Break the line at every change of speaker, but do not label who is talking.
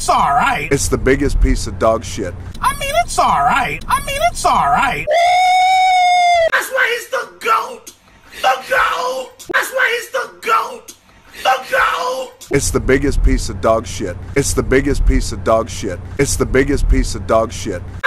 alright.
It's the biggest piece of dog shit.
I mean, it's alright. It's alright. That's why he's the GOAT. The GOAT. That's why he's the GOAT. The GOAT.
It's the biggest piece of dog shit. It's the biggest piece of dog shit. It's the biggest piece of dog shit.